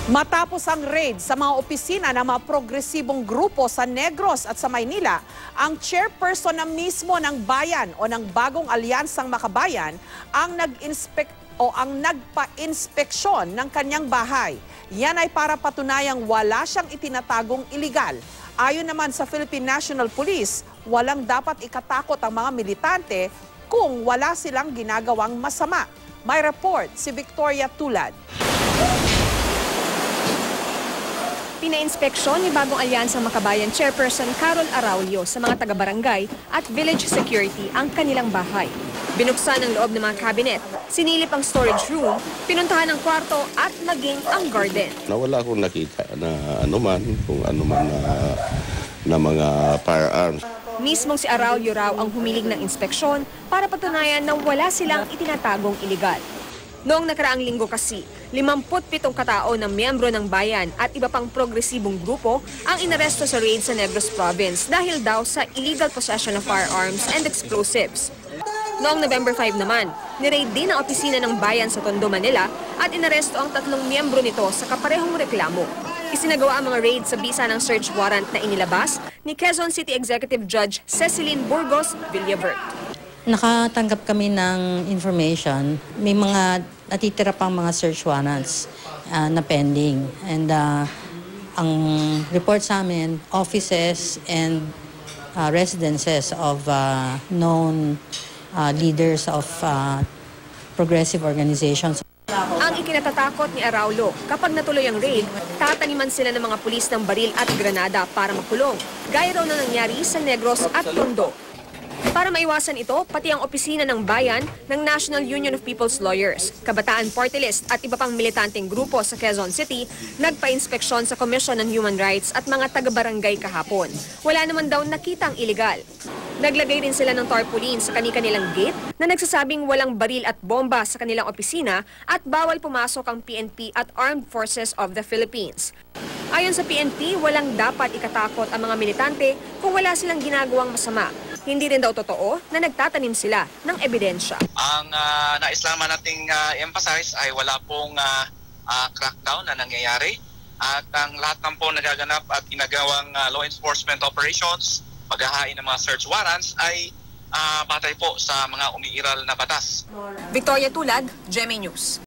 Matapos ang raid sa mga opisina ng mga progresibong grupo sa Negros at sa Maynila, ang chairperson na mismo ng bayan o ng bagong alyansang makabayan ang nagpa-inspeksyon ng kanyang bahay. Yan ay para patunayang wala siyang itinatagong iligal. Ayon naman sa Philippine National Police, walang dapat ikatakot ang mga militante kung wala silang ginagawang masama. May report si Victoria Tulad. Pina-inspeksyon ni Bagong Alyansang Makabayan Chairperson Carol Araulio sa mga taga-barangay at village security ang kanilang bahay. Binuksan ang loob ng mga cabinet, sinilip ang storage room, pinuntahan ang kwarto at maging ang garden. Wala akong nakita na kung anuman na mga firearms. Mismong si Araulio raw ang humiling ng inspeksyon para patunayan na wala silang itinatagong iligal. Noong nakaraang linggo kasi, 57 katao ng miyembro ng bayan at iba pang progresibong grupo ang inaresto sa raid sa Negros Province dahil daw sa illegal possession of firearms and explosives. Noong November 5 naman, ni-raid din ang opisina ng bayan sa Tondo, Manila at inaresto ang 3 miyembro nito sa kaparehong reklamo. Isinagawa ang mga raid sa bisa ng search warrant na inilabas ni Quezon City Executive Judge Cecilyn Burgos Villavert. Nakatanggap kami ng information. May mga natitira pang mga search warrants na pending. And ang report sa amin, offices and residences of known leaders of progressive organizations. Ang ikinatatakot ni Araulo, kapag natuloy ang raid, tataniman sila ng mga pulis ng baril at granada para makulong. Gaya raw na nangyari sa Negros at Tondo. Para maiwasan ito, pati ang opisina ng bayan ng National Union of People's Lawyers, Kabataan Party List at iba pang militanteng grupo sa Quezon City nagpa-inspeksyon sa Commission on Human Rights at mga taga-barangay kahapon. Wala naman daw nakitang iligal. Naglagay rin sila ng tarpaulin sa kanilang gate na nagsasabing walang baril at bomba sa kanilang opisina at bawal pumasok ang PNP at Armed Forces of the Philippines. Ayon sa PNP, walang dapat ikatakot ang mga militante kung wala silang ginagawang masama. Hindi rin daw totoo na nagtatanim sila ng ebidensya. Ang nais lamang nating emphasize ay wala pong crackdown na nangyayari at ang lahat ng po nagaganap at ginagawang law enforcement operations, paghahain ng mga search warrants ay batay po sa mga umiiral na batas. Victoria Tulad, GMA News.